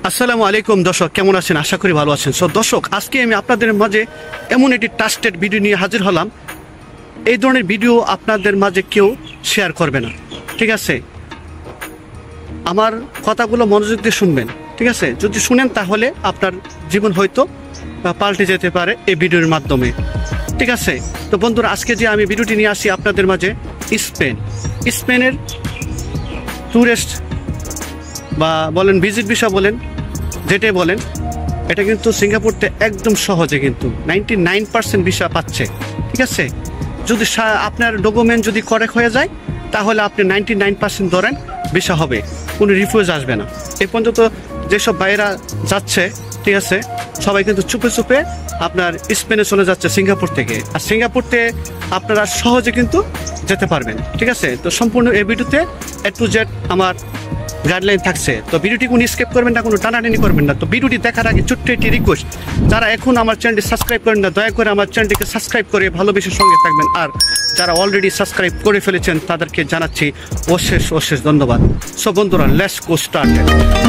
আসসালামু আলাইকুম দর্শক, কেমন আছেন? আশা করি ভালো আছেন। সো দর্শক, আজকে আমি আপনাদের মাঝে এমন একটি ট্রাস্টেড ভিডিও নিয়ে হাজির হলাম। এই ধরনের ভিডিও আপনাদের মাঝে কেউ শেয়ার করবে না, ঠিক আছে? আমার কথাগুলো মনোযোগ দিয়ে শুনবেন, ঠিক আছে? যদি শুনেন তাহলে আপনার জীবন হয়তো পাল্টে যেতে পারে এই ভিডিওর মাধ্যমে, ঠিক আছে? তো বন্ধুরা, আজকে যে আমি ভিডিওটি নিয়ে আসি আপনাদের মাঝে স্পেনের ট্যুরিস্ট বা বলেন ভিজিট ভিসা বলেন, যেটাই বলেন, এটা কিন্তু সিঙ্গাপুরতে একদম সহজে কিন্তু 99% ভিসা পাচ্ছে, ঠিক আছে? যদি আপনার ডকুমেন্ট যদি কারেক্ট হয়ে যায় তাহলে আপনি 99% ধরেন ভিসা হবে, কোনো রিফিউজ আসবে না। এই পর্যন্ত যেসব বাইরা যাচ্ছে, ঠিক আছে, সবাই কিন্তু চুপে চুপে আপনার স্পেনে চলে যাচ্ছে সিঙ্গাপুর থেকে। আর সিঙ্গাপুরতে আপনারা সহজে কিন্তু যেতে পারবেন, ঠিক আছে? তো সম্পূর্ণ এই ভিডিওতে A to Z আমার গাইডলাইন থাকছে। তো ভিডিওটি কোনো স্কিপ করবেন না, কোনো টানাটানি করবেন না। তো ভিডিওটি দেখার আগে ছোট্ট একটি রিকোয়েস্ট, যারা এখন আমার চ্যানেলটি সাবস্ক্রাইব করেন না, দয়া করে আমার চ্যানেলটিকে সাবস্ক্রাইব করে ভালোবেসে সঙ্গে থাকবেন। আর যারা অলরেডি সাবস্ক্রাইব করে ফেলেছেন তাদেরকে জানাচ্ছি অশেষ ধন্যবাদ। সো বন্ধুরা, লেটস গো স্টার্টেড।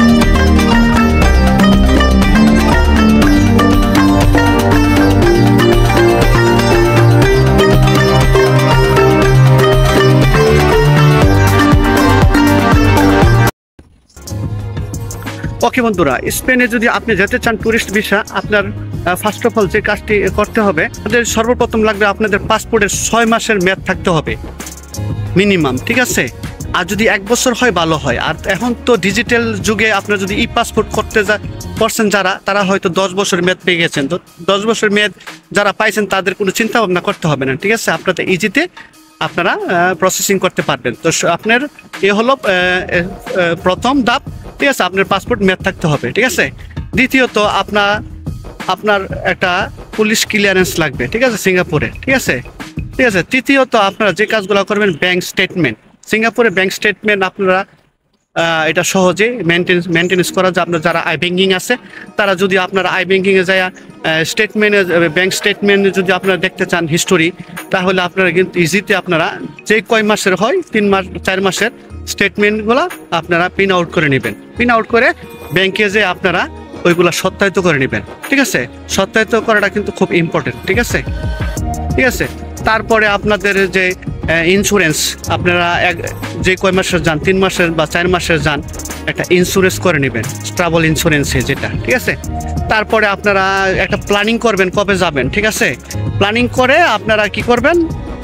ওকে বন্ধুরা, স্পেনে যদি আপনি যেতে চান ট্যুরিস্ট ভিসা, আপনার ফার্স্ট অফ অল যে কাজটি করতে হবে, আপনাদের সর্বপ্রথম লাগবে আপনাদের পাসপোর্টের 6 মাসের মেয়াদ থাকতে হবে মিনিমাম, ঠিক আছে? আর যদি 1 বছর হয় ভালো হয়। আর এখন তো ডিজিটাল যুগে আপনার যদি পাসপোর্ট করছেন যারা, তারা হয়তো 10 বছর মেয়াদ পেয়ে গেছেন। তো 10 বছর মেয়াদ যারা পাইছেন তাদের কোনো চিন্তা ভাবনা করতে হবে না, ঠিক আছে? আপনাদের ইজিতে আপনারা প্রসেসিং করতে পারবেন। তো আপনার এ হলো প্রথম ধাপ, ঠিক আছে? আপনার পাসপোর্ট মেয়াদ থাকতে হবে, ঠিক আছে? দ্বিতীয়ত আপনার একটা পুলিশ ক্লিয়ারেন্স লাগবে, ঠিক আছে, সিঙ্গাপুরে, ঠিক আছে? তৃতীয়ত আপনারা যে কাজগুলো করবেন, ব্যাংক স্টেটমেন্ট। সিঙ্গাপুরে ব্যাংক স্টেটমেন্ট আপনারা এটা সহজে মেনটেন্স করা যায়। আপনার যারা আই ব্যাংকিং আছে, তারা যদি আপনারা আই ব্যাংকিংয়ে যায় ব্যাংক স্টেটমেন্টে যদি আপনারা দেখতে চান হিস্টোরি, তাহলে আপনারা কিন্তু ইজিতে আপনারা যে কয় মাসের হয় 3 মাস 4 মাসের স্টেটমেন্টগুলো আপনারা প্রিন্ট আউট করে নেবেন। প্রিন্ট আউট করে ব্যাংকে যে আপনারা ওইগুলো সত্যায়িত করে নেবেন, ঠিক আছে? সত্যায়িত করাটা কিন্তু খুব ইম্পর্টেন্ট, ঠিক আছে? তারপরে আপনাদের যে ইন্স্যুরেন্স, আপনারা যে কয় মাসের যান, 3 মাসের বা 4 মাসের যান, একটা ইন্স্যুরেন্স করে নেবেন, ট্রাভেল ইন্স্যুরেন্সে যেটা, ঠিক আছে? তারপরে আপনারা একটা প্ল্যানিং করবেন কবে যাবেন, ঠিক আছে? প্ল্যানিং করে আপনারা কি করবেন,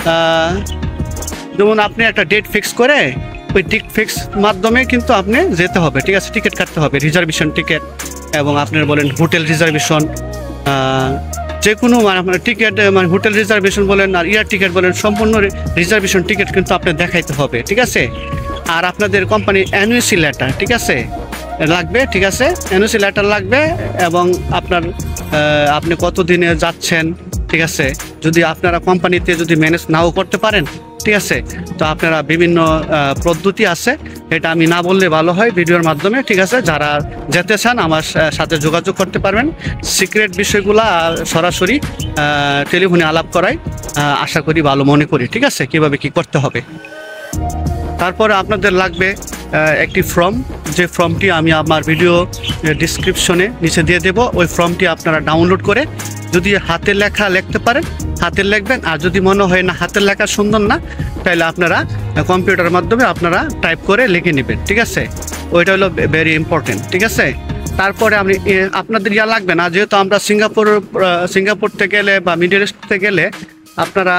যেমন আপনি একটা ডেট ফিক্স করে ওই ডেট ফিক্স মাধ্যমে কিন্তু আপনি যেতে হবে, ঠিক আছে? টিকিট কাটতে হবে, রিজার্ভেশন টিকিট, এবং আপনার বলেন হোটেল রিজার্ভেশন, যে কোনো আপনার টিকিট, মানে হোটেল রিজার্ভেশন বলেন আর এয়ার টিকিট বলেন, সম্পূর্ণ রিজার্ভেশন টিকিট কিন্তু আপনি দেখাইতে হবে, ঠিক আছে? আর আপনাদের কোম্পানির এনওসি লেটার, ঠিক আছে, লাগবে, ঠিক আছে? এনওসি লেটার লাগবে, এবং আপনি কত দিনে যাচ্ছেন, ঠিক আছে? যদি আপনারা কোম্পানিতে যদি ম্যানেজ নাও করতে পারেন, ঠিক আছে, তো আপনারা বিভিন্ন পদ্ধতি আছে, এটা আমি না বললে ভালো হয় ভিডিওর মাধ্যমে, ঠিক আছে? যারা যেতে চান আমার সাথে যোগাযোগ করতে পারবেন। সিক্রেট বিষয়গুলো সরাসরি টেলিফোনে আলাপ করাই আশা করি ভালো মনে করি, ঠিক আছে? কীভাবে কি করতে হবে। তারপরে আপনাদের লাগবে একটি ফর্ম, যে ফর্মটি আমি আমার ভিডিও ডিসক্রিপশনে নিচে দিয়ে দেব। ওই ফর্মটি আপনারা ডাউনলোড করে যদি হাতের লেখা লিখতে পারেন হাতের লিখবেন, আর যদি মনে হয় না হাতের লেখা সুন্দর না, তাহলে আপনারা কম্পিউটারের মাধ্যমে আপনারা টাইপ করে লিখে নেবেন, ঠিক আছে? ওইটা হলো ভেরি ইম্পর্টেন্ট, ঠিক আছে? তারপরে আপনাদের লাগবে না, যেহেতু আমরা সিঙ্গাপুরতে গেলে বা মিডল ইস্টে গেলে আপনারা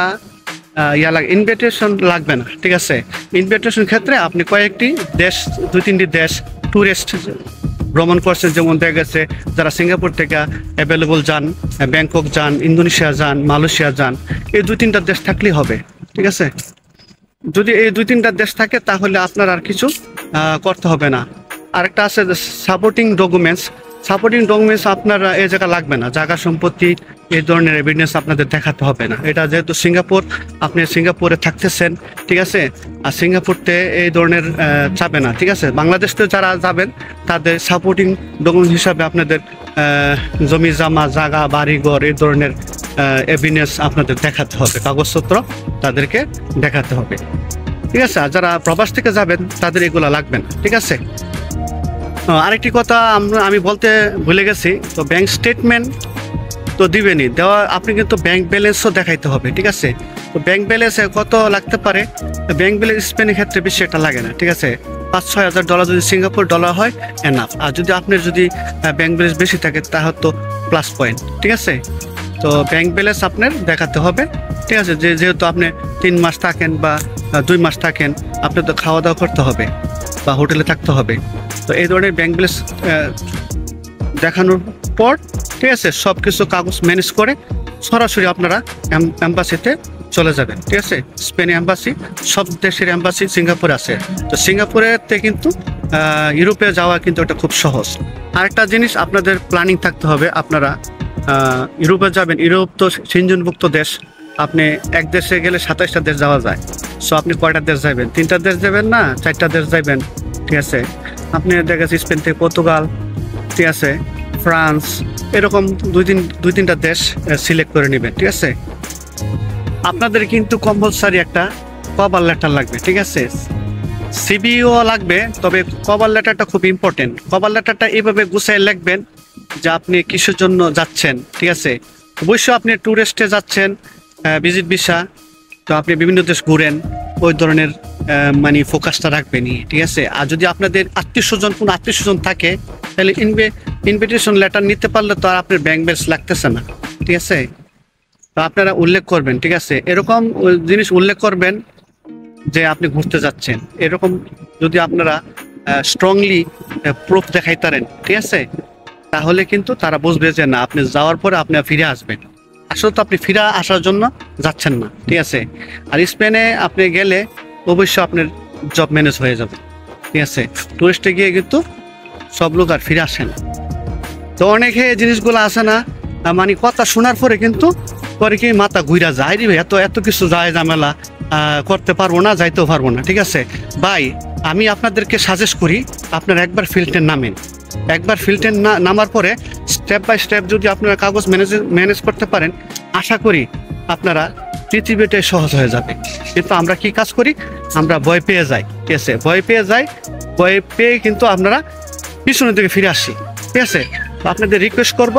ইনভিটেশন লাগবে না, ঠিক আছে? ইনভিটেশন ক্ষেত্রে আপনি কয়েকটি দেশ, 2-3টি দেশ ট্যুরিস্ট ভ্রমণ করছেন, যেমন দেখা গেছে যারা সিঙ্গাপুর থেকে অ্যাভেলেবল যান, ব্যাংকক যান, ইন্দোনেশিয়া যান, মালয়েশিয়া যান, এই 2-3টা দেশ থাকলেই হবে, ঠিক আছে? যদি এই 2-3টা দেশ থাকে তাহলে আপনার আর কিছু করতে হবে না। আরেকটা আছে সাপোর্টিং ডকুমেন্টস। আপনার এই জায়গা লাগবে না, জায়গা সম্পত্তি এই ধরনের এভিডেন্স আপনাদের দেখাতে হবে না। এটা যেহেতু সিঙ্গাপুর, আপনি সিঙ্গাপুরে থাকতেছেন, ঠিক আছে? আর সিঙ্গাপুরতে এই ধরনের যাবে না, ঠিক আছে? বাংলাদেশতে যারা যাবেন তাদের সাপোর্টিং ডকুমেন্ট হিসাবে আপনাদের জমি জামা, জায়গা, বাড়িঘর, এই ধরনের এভিডেন্স আপনাদের দেখাতে হবে, কাগজপত্র তাদেরকে দেখাতে হবে, ঠিক আছে? আর যারা প্রবাস থেকে যাবেন তাদের এগুলো লাগবে না, ঠিক আছে? আরেকটি কথা আমি বলতে ভুলে গেছি, তো ব্যাংক স্টেটমেন্ট তো দিবেনই, দেওয়া আপনি কিন্তু ব্যাংক ব্যালেন্সও দেখাইতে হবে, ঠিক আছে। তো ব্যাংক ব্যালেন্সে কত লাগতে পারে, ব্যাংক ব্যালেন্স স্পেনের ক্ষেত্রে বেশি একটা লাগে না, ঠিক আছে। $5-6 যদি সিঙ্গাপুর ডলার হয় এনাফ। আর যদি আপনার যদি ব্যাংক ব্যালেন্স বেশি থাকে তাহলে তো প্লাস পয়েন্ট, ঠিক আছে। তো ব্যাংক ব্যালেন্স আপনার দেখাতে হবে, ঠিক আছে। যেহেতু আপনি 3 মাস থাকেন বা 2 মাস থাকেন, আপনার তো খাওয়া দাওয়া করতে হবে বা হোটেলে থাকতে হবে। তো এই ধরনের ব্যাংক ব্যালেন্স দেখানোর পর, ঠিক আছে, সব কিছু কাগজ ম্যানেজ করে সরাসরি আপনারা এম্বাসিতে চলে যাবেন, ঠিক আছে। স্পেনে এম্বাসি, সব দেশের এম্বাসি সিঙ্গাপুরে আছে। তো সিঙ্গাপুরেতে কিন্তু ইউরোপে যাওয়া কিন্তু এটা খুব সহজ। আরেকটা জিনিস আপনাদের প্ল্যানিং থাকতে হবে, আপনারা ইউরোপে যাবেন, ইউরোপ তো সিঞ্জনভুক্ত দেশ, আপনি এক দেশে গেলে 27টা দেশ যাওয়া যায়। সো আপনি কয়টা দেশ যাবেন? 3টা দেশ যাবেন না 4টা দেশ যাবেন, ঠিক আছে। আপনি দেখেছি স্পেন থেকে পর্তুগাল, ঠিক আছে, ফ্রান্স, এরকম 2-3টা দেশ সিলেক্ট করে নেবেন, ঠিক আছে। আপনাদের কিন্তু কম্পালসারি একটা কভার লেটার লাগবে, ঠিক আছে। সিভিও লাগবে, তবে কভার লেটারটা খুব ইম্পর্টেন্ট। কভার লেটারটা এইভাবে গুছায় লিখবেন যে আপনি কিসের জন্য যাচ্ছেন, ঠিক আছে। অবশ্যই আপনি ট্যুরিস্টে যাচ্ছেন, ভিজিট ভিসা, তো আপনি বিভিন্ন দেশ ঘুরেন, ওই ধরনের মানে ফোকাসটা রাখবেনই, ঠিক আছে। আর যদি আপনাদের কোনো আত্মীয় স্বজন থাকে, তাহলে ইনভিটেশন লেটার নিতে পারলে তো আর আপনার ব্যাংক ব্যালেন্স লাগতেছে না, ঠিক আছে। তো আপনারা উল্লেখ করবেন, ঠিক আছে, এরকম জিনিস উল্লেখ করবেন যে আপনি ঘুরতে যাচ্ছেন। এরকম যদি আপনারা স্ট্রংলি প্রুফ দেখাইতারেন, ঠিক আছে, তাহলে কিন্তু তারা বুঝবে যে না, আপনি যাওয়ার পরে আপনি ফিরে আসবেন। আসলে তো আপনি ফিরে আসার জন্য যাচ্ছেন না, ঠিক আছে। আর স্পেনে আপনি গেলে অবশ্যই আপনার জব ম্যানেজ হয়ে যাবে, ঠিক আছে। টুরিস্টে গিয়ে কিন্তু সব লোক আর ফিরে আসে না। তো অনেকে জিনিসগুলো আসে না, মানে কথা শোনার পরে কিন্তু পরে কি মাথা ঘুরা যায়, রে এত কিছু যায় ঝামেলা, করতে পারবো না, যাইতেও পারবো না, ঠিক আছে। ভাই, আমি আপনাদেরকে সাজেস্ট করি আপনারা একবার ফিল্ডে নামেন। একবার ফিল্ডে নামার পরে স্টেপ বাই স্টেপ যদি আপনারা কাগজ ম্যানেজ করতে পারেন, আশা করি আপনারা পৃথিবীটাই সহজ হয়ে যাবে। কিন্তু আমরা কি কাজ করি, আমরা ভয় পেয়ে যাই, ঠিক আছে। ভয় পেয়ে কিন্তু আপনারা পিছনের দিকে ফিরে আসি, ঠিক আছে। আপনাদের রিকোয়েস্ট করব,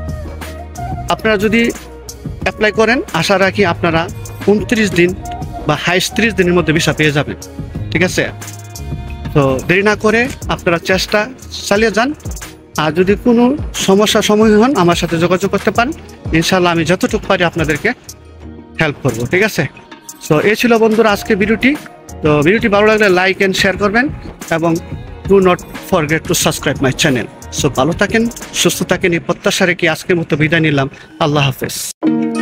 আপনারা যদি অ্যাপ্লাই করেন, আশা রাখি আপনারা 29 দিন বা 30 দিনের মধ্যে ভিসা পেয়ে যাবেন, ঠিক আছে। তো দেরি না করে আপনারা চেষ্টা চালিয়ে যান। আর যদি কোনো সমস্যার সম্মুখীন হন, আমার সাথে যোগাযোগ করতে পারেন, ইনশাল্লাহ আমি যতটুকু পারি আপনাদেরকে হেল্প করব, ঠিক আছে। সো এই ছিল বন্ধুরা আজকে ভিডিওটি। তো ভিডিওটি ভালো লাগলে লাইক অ্যান্ড শেয়ার করবেন এবং do not forget to subscribe my channel. So ভালো থাকেন, সুস্থ থাকেন, এই প্রত্যাশা রেখে আজকের মতো বিদায় নিলাম। আল্লাহ হাফেজ।